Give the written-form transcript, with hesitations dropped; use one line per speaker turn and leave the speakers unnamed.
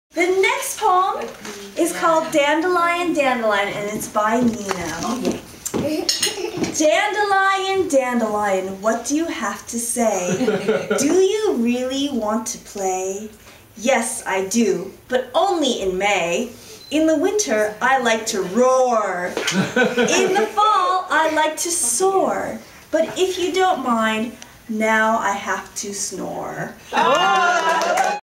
The next poem is called Dandelion, Dandelion, and it's by Nina. Dandelion, dandelion, what do you have to say? Do you really want to play? Yes, I do, but only in May. In the winter, I like to roar. In the fall, I like to soar. But if you don't mind, now I have to snore.